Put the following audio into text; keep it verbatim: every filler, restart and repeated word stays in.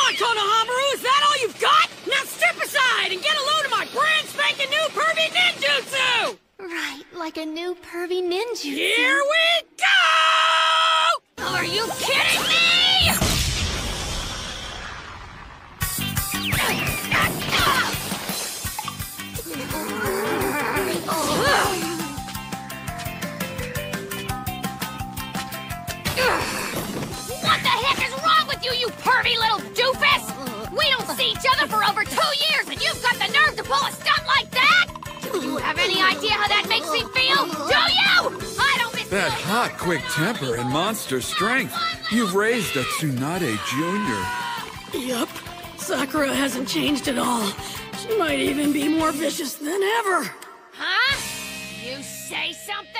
on, Konohamaru! Is that all you've got? Now step aside and get a load of my brand spanking new pervy ninjutsu! Right, like a new pervy ninjutsu. Here we go! Are you kidding me? What the heck is wrong with you, you pervy little doofus? We don't see each other for over two years, and you've got the nerve to pull a stunt like that? Do you have any idea how that makes me feel? Do you? I don't miss That hot, quick temper and monster strength. You've raised a Tsunade Junior. Yup. Sakura hasn't changed at all. She might even be more vicious than ever. Huh? You say something?